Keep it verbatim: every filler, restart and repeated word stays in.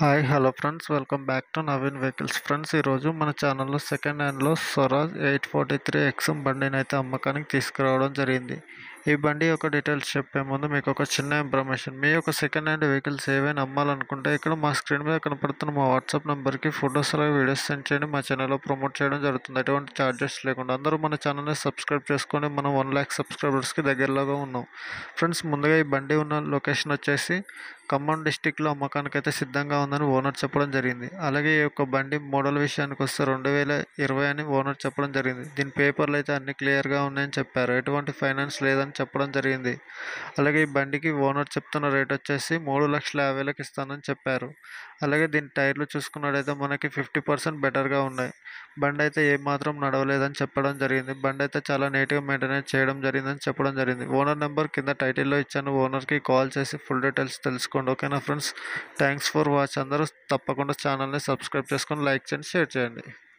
Hi hello friends welcome back to Naveen vehicles friends ఈరోజు మన ఛానల్లో సెకండ్ హ్యాండ్లో Swaraj eight forty three X బండిని అయితే అమ్మకానికి తీసుకురావడం జరిగింది. ఈ బండి యొక్క డీటెయిల్స్ చెప్పే ముందు మీకు ఒక చిన్న ఇన్ఫర్మేషన్. మీ యొక్క సెకండ్ హ్యాండ్ వెహికల్స్ ఏవైనా అమ్మాలనుకుంటే ఇక్కడ మా స్క్రీన్ మీద కనపడుతున్న మా వాట్సాప్ నెంబర్కి ఫొటోస్ అలాగే వీడియోస్ సెండ్ చేయండి. మా ఛానల్లో ప్రమోట్ చేయడం జరుగుతుంది, ఎటువంటి ఛార్జెస్ లేకుండా. అందరూ మన ఛానల్ని సబ్స్క్రైబ్ చేసుకొని మనం వన్ ల్యాక్ సబ్స్క్రైబర్స్కి దగ్గరలోగా ఉన్నాం. ఫ్రెండ్స్ ముందుగా ఈ బండి ఉన్న లొకేషన్ వచ్చేసి ఖమ్మం డిస్టిక్లో అమ్మకానికి అయితే సిద్ధంగా ఉందని ఓనర్ చెప్పడం జరిగింది. అలాగే ఈ యొక్క బండి మోడల్ విషయానికి వస్తే రెండు వేల ఇరవై అని ఓనర్ చెప్పడం జరిగింది. దీని పేపర్లు అయితే అన్ని క్లియర్గా ఉన్నాయని చెప్పారు, ఎటువంటి ఫైనాన్స్ లేదని చెప్పడం జరిగింది. అలాగే ఈ బండికి ఓనర్ చెప్తున్న రేట్ వచ్చేసి మూడు లక్షల యాభైలకు ఇస్తానని చెప్పారు. అలాగే దీని టైర్లు చూసుకున్నట్టయితే మనకి ఫిఫ్టీ పర్సెంట్ బెటర్గా ఉన్నాయి. బండి అయితే ఏమాత్రం నడవలేదని చెప్పడం జరిగింది. బండి అయితే చాలా నీట్గా మెయింటెనెన్స్ చేయడం జరిగిందని చెప్పడం జరిగింది. ఓనర్ నెంబర్ కింద టైటిల్లో ఇచ్చాను, ఓనర్కి కాల్ చేసి ఫుల్ డీటెయిల్స్ తెలుసుకోండి. ఓకేనా ఫ్రెండ్స్, థ్యాంక్స్ ఫర్ వాచ్. అందరూ తప్పకుండా ఛానల్ని సబ్స్క్రైబ్ చేసుకొని లైక్ చేయండి, షేర్ చేయండి.